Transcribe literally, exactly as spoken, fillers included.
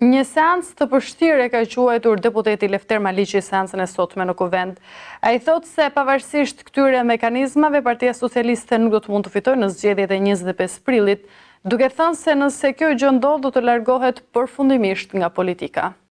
Një seancë të përshtirë e ka quajtur deputeti Lefter Maliqi seancën e sotme në kuvend. Ai thotë se pavarësisht këtyre mekanizmave, Partia Socialiste nuk do të mund të fitojë në zgjedhjet e njëzet e pesë prillit, duke thënë se nëse kjo gjë ndodh do të largohet përfundimisht nga politika.